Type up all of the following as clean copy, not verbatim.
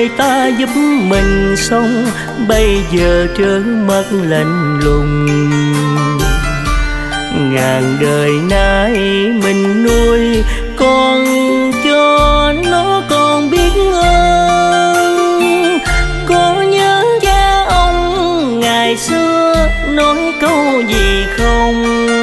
người ta giúp mình sống, bây giờ trở mất lạnh lùng. Ngàn đời nay mình nuôi con cho nó còn biết ơn. Có nhớ cha ông ngày xưa nói câu gì không?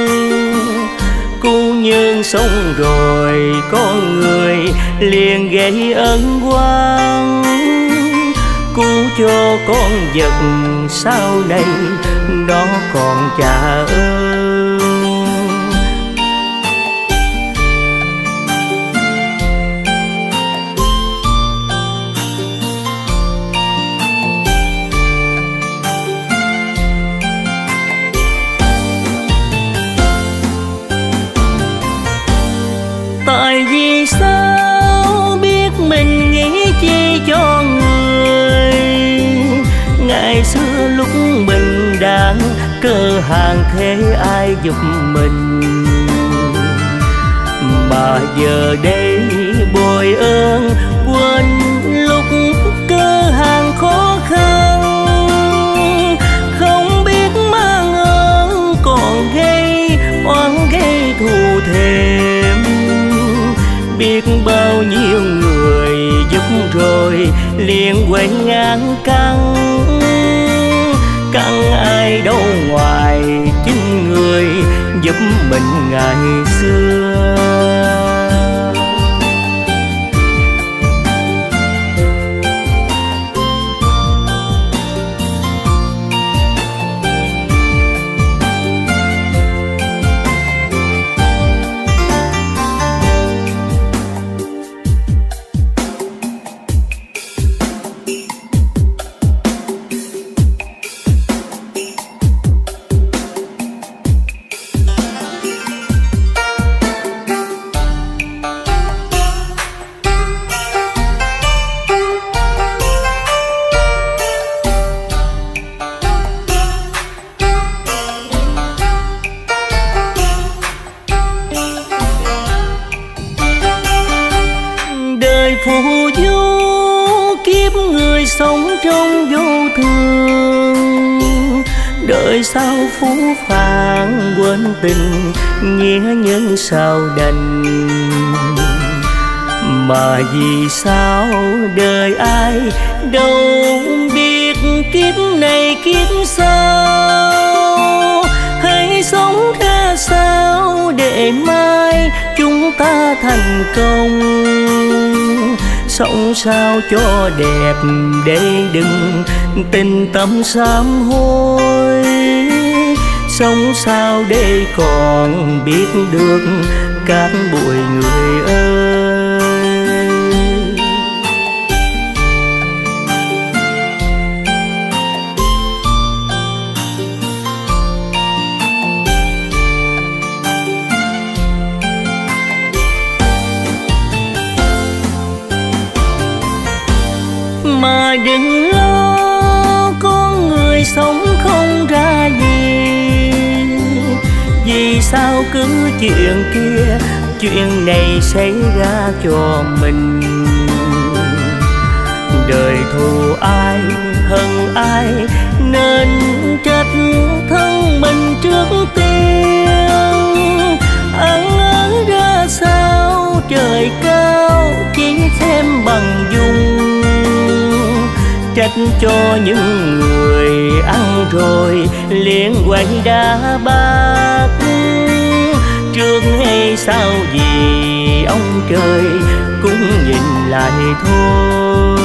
Cô nhân sống rồi con người liền gây ân oán. Cô cho con vật sau này nó còn trả ơn. Tại vì sao biết mình nghĩ chi cho người. Ngày xưa lúc mình đang cơ hàng thế ai giúp mình, mà giờ đây bồi ơn quên lúc cơ hàng khó khăn. Không biết mang ơn còn gây oán gây thù thềm. Biết bao nhiêu người giúp rồi liền quay ngang căng. Căng ai đâu ngoài chính người giúp mình ngày xưa. Phù du kiếp người sống trong vô thường. Đời sau phú phàng quên tình, nghĩa nhân sao đành. Mà vì sao đời ai đâu biết kiếp này kiếp sau. Hãy sống ra sao để mai chúng ta thành công. Sống sao cho đẹp để đừng tình tâm sám hối. Sống sao để còn biết được các bụi người ơi. Mà đừng lo con người sống không ra gì. Vì sao cứ chuyện kia chuyện này xảy ra cho mình. Đời thù ai hận ai nên trách thân mình trước tiên. Ăn ớn ra sao trời cao chỉ xem bằng dung. Trách cho những người ăn rồi liền quay đá bát. Trước hay sau gì ông trời cũng nhìn lại thôi.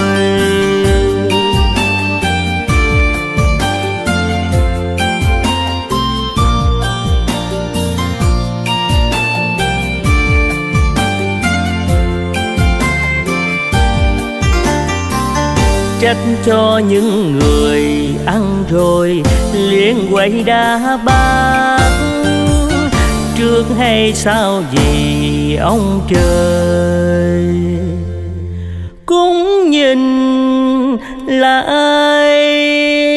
Trách cho những người ăn rồi liền quay đá bát. Trước hay sau gì ông trời cũng nhìn lại